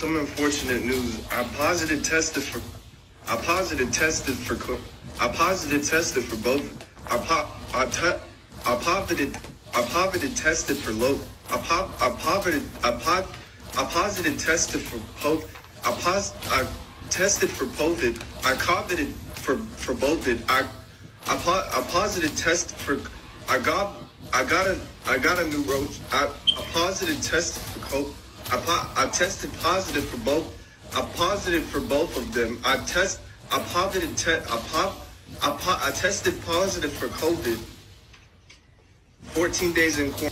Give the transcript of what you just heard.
some unfortunate news. I positive tested for both. I positive tested for low. I positive tested for both. I tested for bovid. I coveted for bovid. I positive test for. I got a new roach. I positive tested for coke. I tested positive for both. I positive for both of them. I tested positive for COVID. 14 days in quarantine.